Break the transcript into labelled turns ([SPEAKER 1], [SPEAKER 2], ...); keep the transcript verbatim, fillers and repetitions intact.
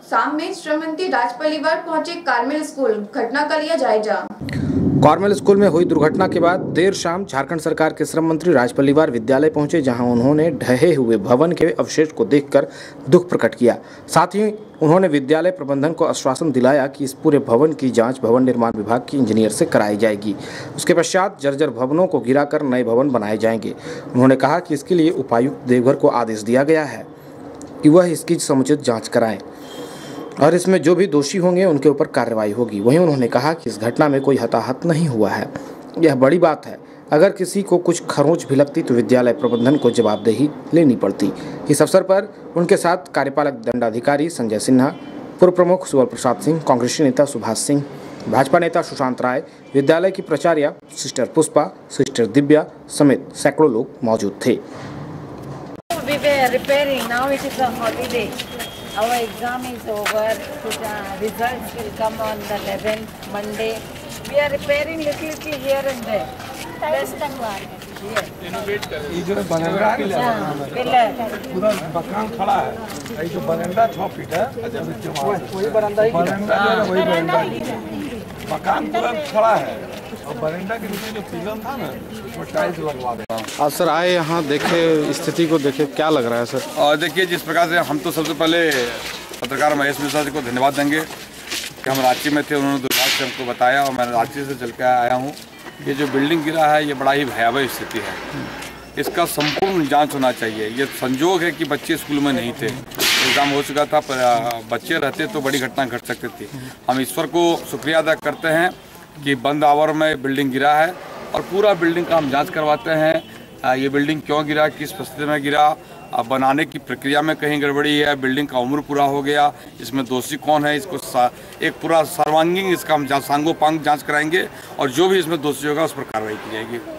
[SPEAKER 1] शाम में श्रम मंत्री राजपरिवार पहुंचे कार्मेल स्कूल, घटना का लिया जायजा।
[SPEAKER 2] कार्मेल स्कूल में हुई दुर्घटना के बाद देर शाम झारखंड सरकार के श्रम मंत्री राजपरिवार विद्यालय पहुंचे, जहां उन्होंने ढहे हुए भवन के अवशेष को देखकर दुख प्रकट किया। साथ ही उन्होंने विद्यालय प्रबंधन को आश्वासन दिलाया कि इस पूरे भवन की जांच भवन निर्माण विभाग के इंजीनियर से कराई जाएगी। उसके पश्चात जर्जर भवनों को गिराकर नए भवन बनाए जाएंगे। उन्होंने कहा कि इसके लिए उपायुक्त देवघर को आदेश दिया गया है कि वह इसकी समुचित जाँच कराएं और इसमें जो भी दोषी होंगे उनके ऊपर कार्रवाई होगी। वहीं उन्होंने कहा कि इस घटना में कोई हताहत नहीं हुआ है। यह बड़ी बात है। अगर किसी को कुछ खरोंच भी लगती तो विद्यालय प्रबंधन को जवाबदेही लेनी पड़ती। इस अवसर पर उनके साथ कार्यपालक दंडाधिकारी संजय सिन्हा, पूर्व प्रमुख सुबल प्रसाद सिंह, कांग्रेसी नेता सुभाष सिंह, भाजपा नेता सुशांत राय, विद्यालय की प्राचार्य सिस्टर पुष्पा, सिस्टर दिव्या समेत सैकड़ों लोग मौजूद थे।
[SPEAKER 3] Our exam is over. The results will come on the eleventh, Monday. We are repairing little little here and there. Best and one.
[SPEAKER 4] ये जो बरंडा पूरा मकान खड़ा है, ये जो बरंडा छह फीट है, वही बरंडा ही वही बरंडा मकान पूरा खड़ा है और बरंडा के नीचे जो पिलर था ना वो टाइल्स लगवा दे।
[SPEAKER 2] आज सर आए यहाँ देखे, स्थिति को देखे, क्या लग रहा है सर?
[SPEAKER 5] और देखिए, जिस प्रकार से हम तो सबसे पहले पत्रकार महेश मिश्रा जी को धन्यवाद देंगे कि हम रांची में थे, उन्होंने दुर्भाग्य से हमको बताया और मैं रांची से चल के आया हूँ। ये जो बिल्डिंग गिरा है ये बड़ा ही भयावह स्थिति है, इसका संपूर्ण जांच होना चाहिए। ये संजोग है कि बच्चे स्कूल में नहीं थे, एग्ज़ाम हो चुका था, पर बच्चे रहते तो बड़ी घटना घट सकती थी। हम ईश्वर को शुक्रिया अदा करते हैं कि बंद आवर में बिल्डिंग गिरा है और पूरा बिल्डिंग का हम जाँच करवाते हैं। ये बिल्डिंग क्यों गिरा, किस परिस्थिति में गिरा, बनाने की प्रक्रिया में कहीं गड़बड़ी है, बिल्डिंग का उम्र पूरा हो गया, इसमें दोषी कौन है, इसको एक पूरा सर्वांगीण इसका हम सांगोपांग जांच कराएंगे और जो भी इसमें दोषी होगा उस पर कार्रवाई की जाएगी।